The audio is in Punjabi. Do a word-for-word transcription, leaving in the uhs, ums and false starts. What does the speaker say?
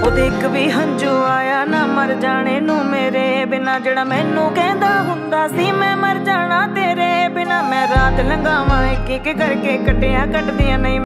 ਉਹਦੇ ਇੱਕ ਵੀ ਹੰਝੂ ਆਇਆ ਨਾ ਮਰ ਜਾਣੇ ਨੂੰ ਮੇਰੇ ਬਿਨਾ, ਜਿਹੜਾ ਮੈਨੂੰ ਕਹਿੰਦਾ ਹੁੰਦਾ ਸੀ ਮੈਂ ਮਰ ਜਾਣਾ ਤੇਰੇ ਬਿਨਾ। ਮੈਂ ਰਾਤ ਲੰਘਾਵਾਂ ਇੱਕ ਇੱਕ ਕਰਕੇ ਕੱਟਿਆ ਕੱਟਦੀਆਂ ਨਹੀਂ